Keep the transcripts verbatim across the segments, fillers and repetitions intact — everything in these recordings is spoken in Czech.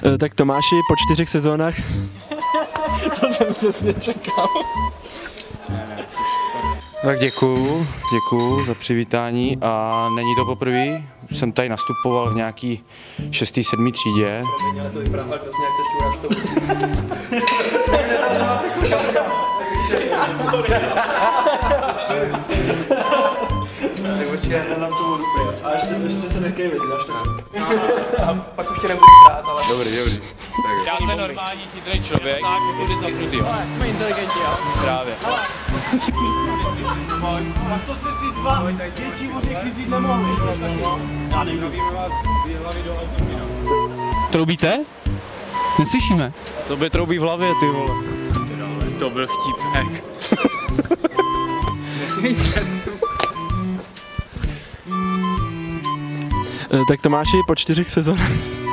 Tak Tomáši, po čtyřech sezónách. To jsem přesně čekal. Tak děkuju, děkuju za přivítání a není to poprvé. Jsem tady nastupoval v nějaký šestý, sedmý třídě. Promiň, ale to vypadá fakt hrozně, jak chceš čůrat v tom. A ještě, ještě se nekej vědět, až to. A pak už tě nebudu prát, ale... Dobrý, dobrý. Já jsem normální, chytrý člověk, tak jako zapnutý, jo. Jsme inteligenti, jo? Právě. Tak to jste si dva větší ořechy vzít nemohli. Já nevím. Vás dvě hlavy do autokina. Troubíte? Neslyšíme. To by troubí v hlavě, ty vole. To byl vtipek. Nesmí se. Tak Tomáši, po čtyřech sezónách.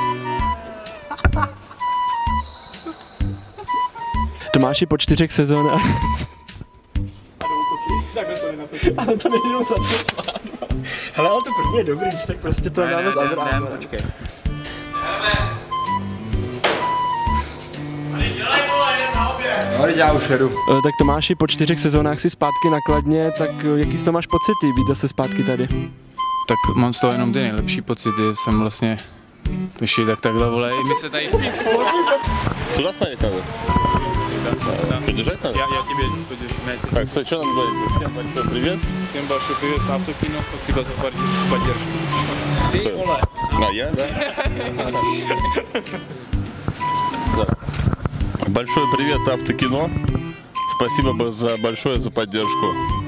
Tomáši, po čtyřech sezónách. Ale to není jenom začal smát. Hele, ale to první je dobrý, tak prostě to dáme z Abrahama. Počkej. Já už jedu. Tak Tomáši, po čtyřech sezónách si zpátky na Kladně, tak jaký z toho máš pocity, být zase zpátky tady? Tak mám z toho jenom ty nejlepší pocity, jsem vlastně vyšli tak takhle, vole, i my se tady... Туда смотреть надо? Что, держать надо? Já, já тебе подержу. Так, что, что нам говорить? Всем большой привет. Всем большой привет, Автокино, спасибо за поддержку. Ты, Кто? Оля. А, я, да? Да. Большой привет Автокино. Спасибо за большое за поддержку.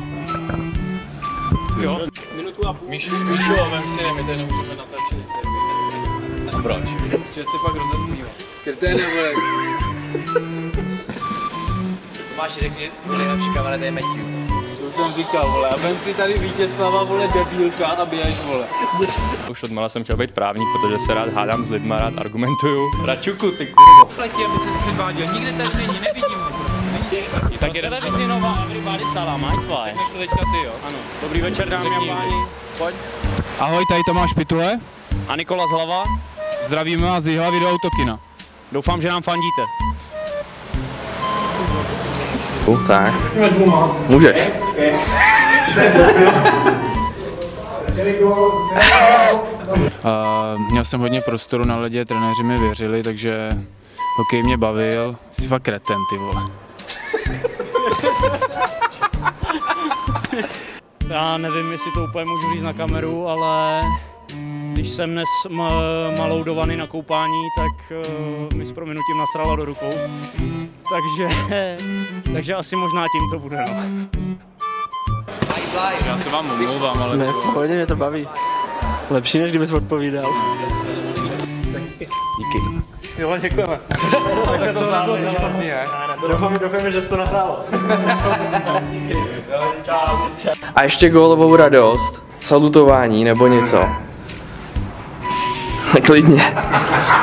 Jo? Minutu a půl. Míšo, vem si, my tady nemůžeme natáčet. A proč? Protože se pak rozesmívá. Kreténe, vole. Tomáši, řekni, nejlepší kamarád je Matthew. To jsem říkal, vole. A vem si tady Vítězslava, vole, debílka a běž, vole. Už odmala jsem chtěl být právník, protože se rád hádám s lidma, rád argumentuju. Račuku, ty kurvo. Letí, aby se předváděl, nikde tady není, nevidím ho prostě. Tak je televizní nová Everybody Salam, aj tvoje. Řekneš to teďka ty, jo? Ano. Dobrý večer, dámy a páni. Pojď. Ahoj, tady Tomáš Pitule, A Nikola z Hlava. zdravíme vás z Jihlavy do Autokina. Doufám, že nám fandíte. Uh, tak. Můžeš. Uh, měl jsem hodně prostoru na ledě, trenéři mi věřili, takže hokej mě bavil. Jsi fakt kreten, ty vole. Já nevím, jestli to úplně můžu říct na kameru, ale když jsem dnes malou do vany na koupání, tak uh, mi s prominutím nasrala do rukou. Takže, takže asi možná tím to bude, no. Já se vám omlouvám, ale... Ne, v pohodě, mě to baví. Lepší, než kdybys odpovídal. Díky. Jo, děkujeme. Takže to nebylo špatný, ne? Doufám, doufám, že jsi to nahrálo. A ještě gólovou radost, salutování nebo něco. Klidně.